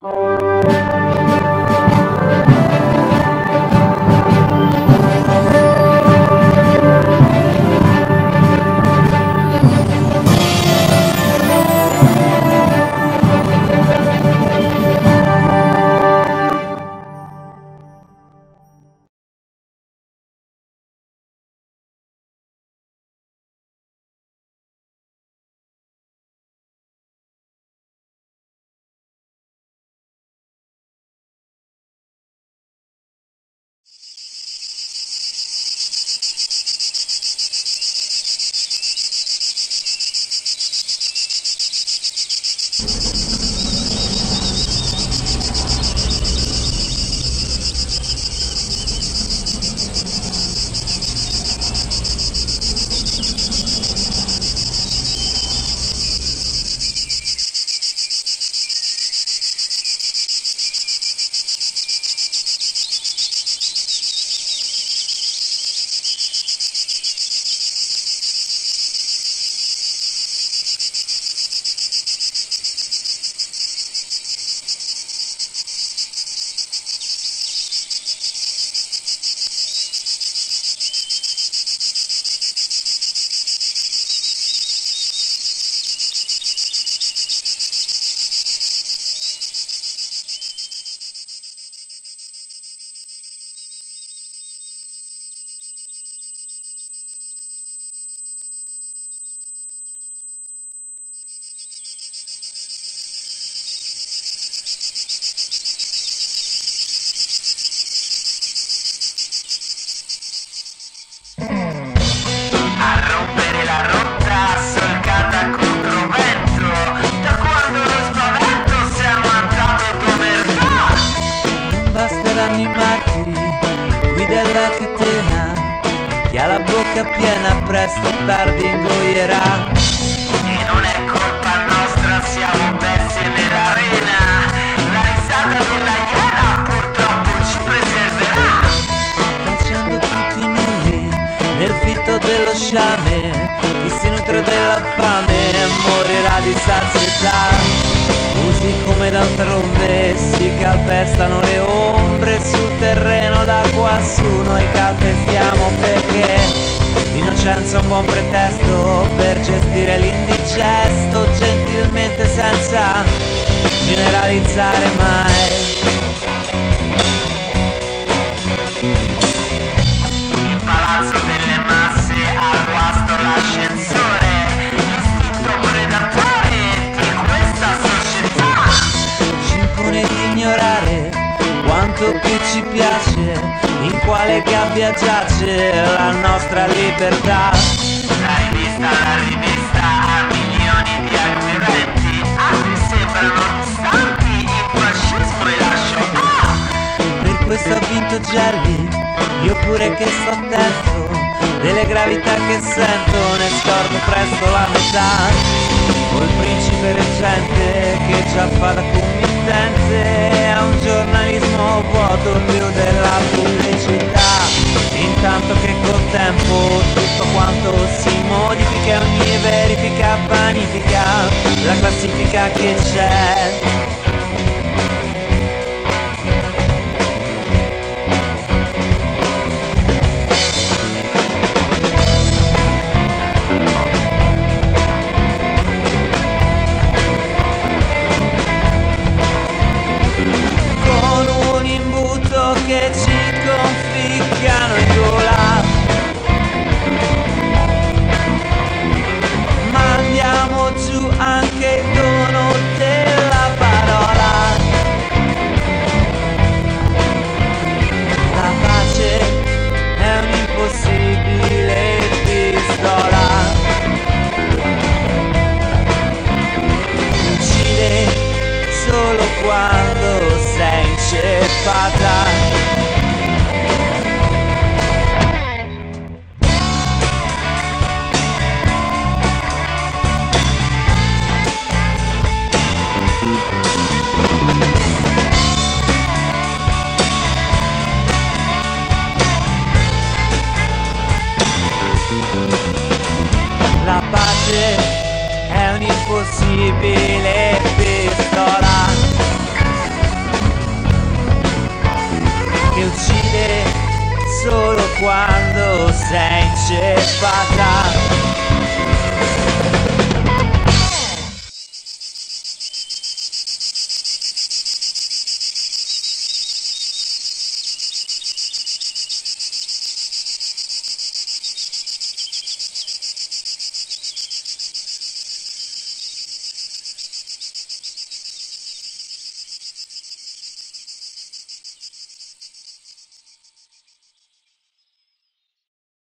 Piena, presto o tardi ingoierà. E non è colpa nostra, siamo bestie nell'arena. La risata della iena purtroppo ci preserverà. Facendo tutti nulli nel fitto dello sciame. Chi si nutre della fame morirà di sazietà. Così come da trombe si calpestano le ombre sul terreno da quassù. Noi calpestiamo perché l'innocenza è un buon pretesto per gestire l'indigesto, gentilmente senza generalizzare mai. Il palazzo delle masse al guasto l'ascensore, l'istinto predatore di questa società ci impone di ignorare quanto più ci piace, in quale gabbia giace la nostra libertà. La rivista alla rivista ha milioni di acquirenti, altri sembrano distanti, il fascismo e la Shoah. Per questo ha vinto Gelli, io pure che sto attento, delle gravità che sento ne scordo presto la metà. Col principe reggente che già fa da committente, è un giornalismo vuoto più della pubblicità. Intanto che col tempo tutto quanto si modifica, ogni verifica vanifica la classifica che c'è. Che ci conficcano in gola, ma andiamo giù anche il dono della parola. La pace è un'impossibile pistola, uccide solo quando sei inceppata. La pace è un'impossibile pistola, quando sei inceppata.